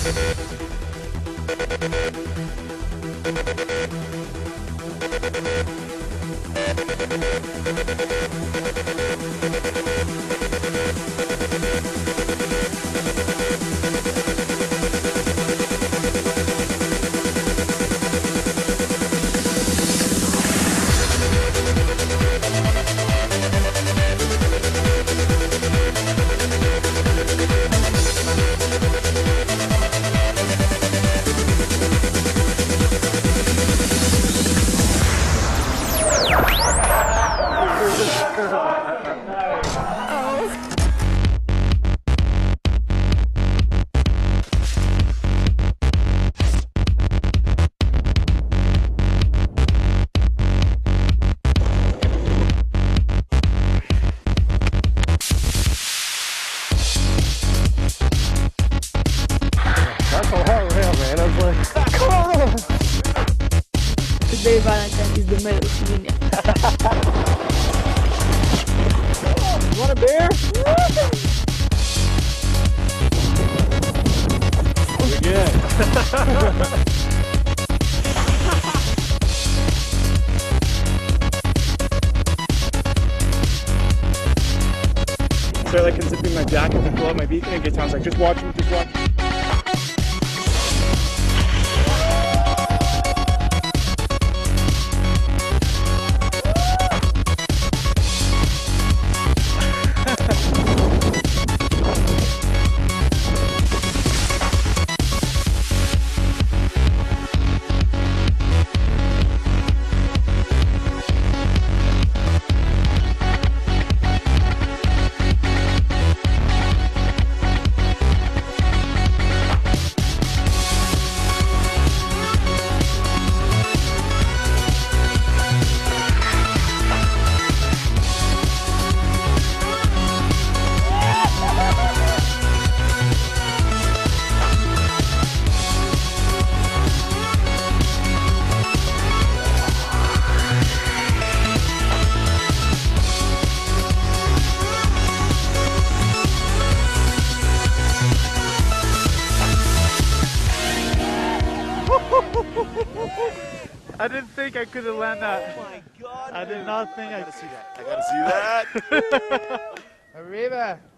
Today Valentine is the male opinion. You want a beer? We're good. Start like unzipping my jacket and pull out my beacon and get Tom's like, just watch him, just watch him. I didn't think I could have landed that. Oh my God! I did not think I gotta see that. I gotta see that. Arriba.